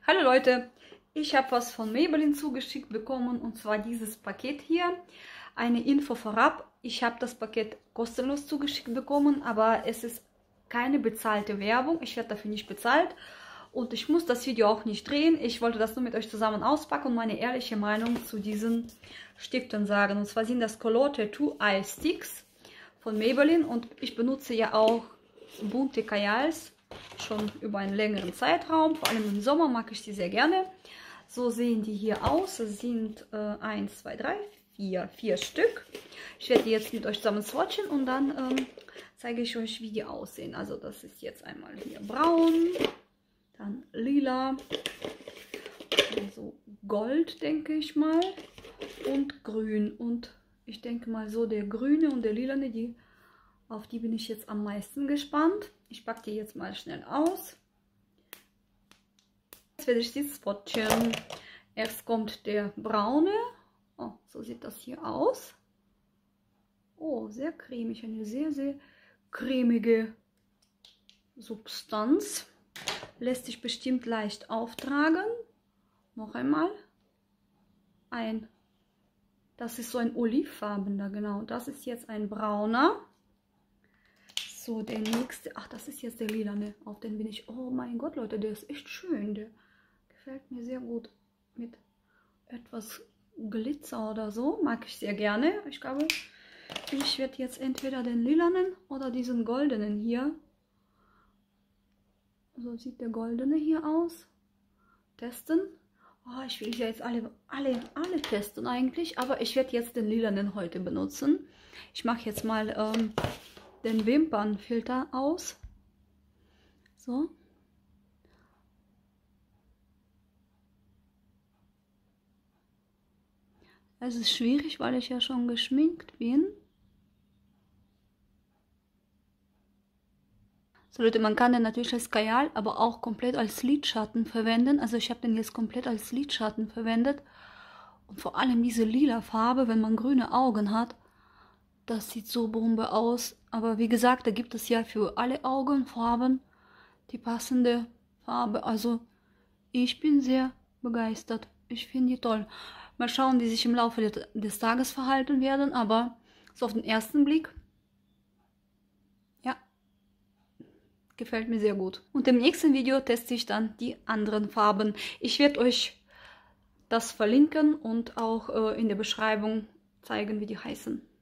Hallo Leute, ich habe was von Maybelline zugeschickt bekommen und zwar dieses Paket hier. Eine Info vorab, ich habe das Paket kostenlos zugeschickt bekommen, aber es ist keine bezahlte Werbung, ich werde dafür nicht bezahlt und ich muss das Video auch nicht drehen. Ich wollte das nur mit euch zusammen auspacken und meine ehrliche Meinung zu diesen Stiften sagen. Und zwar sind das Color Tattoo Eye Sticks von Maybelline und ich benutze ja auch bunte Kajals schon über einen längeren Zeitraum, vor allem im Sommer mag ich sie sehr gerne. So sehen die hier aus. Es sind 1, 2, 3, 4 Stück. Ich werde die jetzt mit euch zusammen swatchen und dann zeige ich euch, wie die aussehen. Also das ist jetzt einmal hier braun, dann lila, so Gold denke ich mal und grün. Und ich denke mal so der grüne und der lilane, auf die bin ich jetzt am meisten gespannt. Ich packe die jetzt mal schnell aus. Jetzt werde ich sie swatchen. Erst kommt der braune. Oh, so sieht das hier aus. Oh, sehr cremig. Eine sehr, sehr cremige Substanz. Lässt sich bestimmt leicht auftragen. Noch einmal. Das ist so ein olivfarbener, genau. Das ist jetzt ein brauner. So, der nächste, ach, das ist jetzt der lilane, auf den bin ich, oh mein Gott, Leute, der ist echt schön, der gefällt mir sehr gut, mit etwas Glitzer oder so, mag ich sehr gerne. Ich glaube, ich werde jetzt entweder den lilanen oder diesen goldenen hier, so sieht der goldene hier aus, testen. Oh, ich will ja jetzt alle testen eigentlich, aber ich werde jetzt den lilanen heute benutzen. Ich mache jetzt mal den Wimpernfilter aus. So. Es ist schwierig, weil ich ja schon geschminkt bin. So Leute, man kann den natürlich als Kajal, aber auch komplett als Lidschatten verwenden. Also ich habe den jetzt komplett als Lidschatten verwendet. Und vor allem diese lila Farbe, wenn man grüne Augen hat, das sieht so Bombe aus. Aber wie gesagt, da gibt es ja für alle Augenfarben die passende Farbe. Also ich bin sehr begeistert. Ich finde die toll. Mal schauen, wie sich im Laufe des Tages verhalten werden. Aber so auf den ersten Blick, ja, gefällt mir sehr gut. Und im nächsten Video teste ich dann die anderen Farben. Ich werde euch das verlinken und auch in der Beschreibung zeigen, wie die heißen.